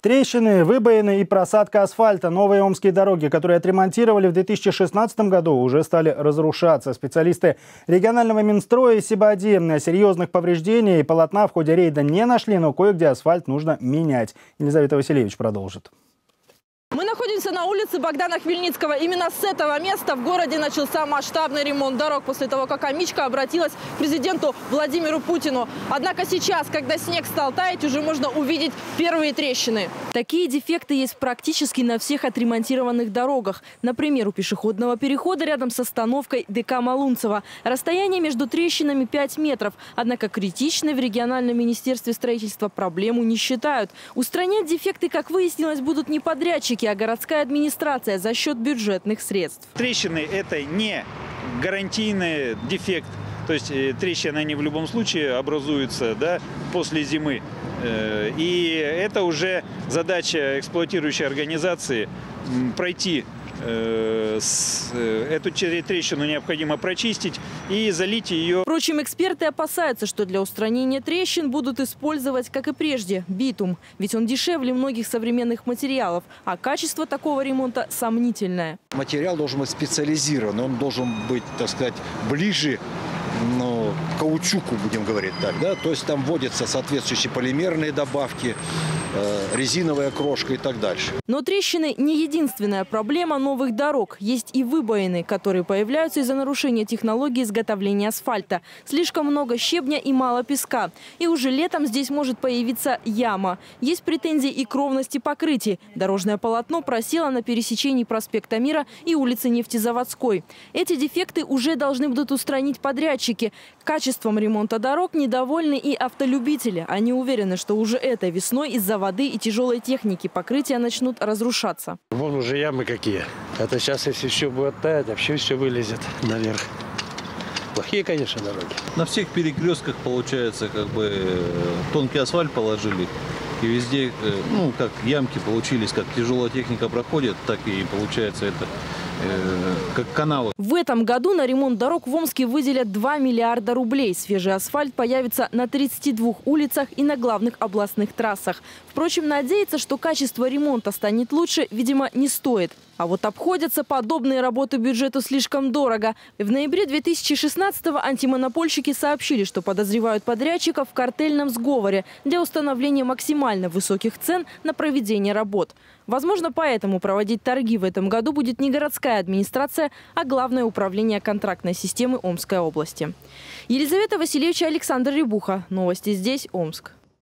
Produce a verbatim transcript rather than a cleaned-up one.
Трещины, выбоины и просадка асфальта. Новые омские дороги, которые отремонтировали в две тысячи шестнадцатом году, уже стали разрушаться. Специалисты регионального Минстроя и Сибади серьезных повреждений и полотна в ходе рейда не нашли, но кое-где асфальт нужно менять. Елизавета Васильевич продолжит. Мы находимся на улице Богдана Хмельницкого. Именно с этого места в городе начался масштабный ремонт дорог после того, как Амичка обратилась к президенту Владимиру Путину. Однако сейчас, когда снег стал таять, уже можно увидеть первые трещины. Такие дефекты есть практически на всех отремонтированных дорогах. Например, у пешеходного перехода рядом с остановкой ДК Малунцево. Расстояние между трещинами пять метров. Однако критичной в региональном министерстве строительства проблему не считают. Устранять дефекты, как выяснилось, будут не подрядчики, а городская администрация за счет бюджетных средств. Трещины – это не гарантийный дефект. То есть трещины, они в любом случае образуются, да, после зимы. И это уже задача эксплуатирующей организации пройти. Эту трещину необходимо прочистить и залить ее. Впрочем, эксперты опасаются, что для устранения трещин будут использовать, как и прежде, битум. Ведь он дешевле многих современных материалов, а качество такого ремонта сомнительное. Материал должен быть специализирован, он должен быть, так сказать, ближе, ну, к каучуку, будем говорить так, да? То есть там вводятся соответствующие полимерные добавки, э, резиновая крошка и так дальше. Но трещины не единственная проблема новых дорог. Есть и выбоины, которые появляются из-за нарушения технологии изготовления асфальта. Слишком много щебня и мало песка. И уже летом здесь может появиться яма. Есть претензии и к ровности покрытий. Дорожное полотно просело на пересечении проспекта Мира и улицы Нефтезаводской. Эти дефекты уже должны будут устранить подрядчики. Качеством ремонта дорог недовольны и автолюбители. Они уверены, что уже этой весной из-за воды и тяжелой техники покрытия начнут разрушаться. Вон уже ямы какие. Это сейчас, если все будет таять, вообще все вылезет наверх. Плохие, конечно, дороги. На всех перекрестках, получается, как бы тонкий асфальт положили. И везде, ну, как ямки получились, как тяжелая техника проходит, так и получается это э, как канавы. В этом году на ремонт дорог в Омске выделят два миллиарда рублей. Свежий асфальт появится на тридцати двух улицах и на главных областных трассах. Впрочем, надеяться, что качество ремонта станет лучше, видимо, не стоит. А вот обходятся подобные работы бюджету слишком дорого. В ноябре две тысячи шестнадцатого антимонопольщики сообщили, что подозревают подрядчиков в картельном сговоре для установления максимально высоких цен на проведение работ. Возможно, поэтому проводить торги в этом году будет не городская администрация, а Главное управление контрактной системы Омской области. Елизавета Васильевич, Александр Рябуха. Новости здесь, Омск.